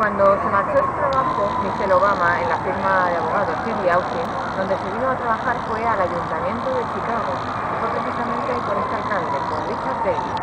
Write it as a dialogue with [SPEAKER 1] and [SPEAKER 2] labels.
[SPEAKER 1] Cuando se marchó de trabajo, Michelle Obama, en la firma de abogados Philly Austin, donde se vino a trabajar fue al Ayuntamiento de Chicago. Fue precisamente con este alcalde, con Richard Daley.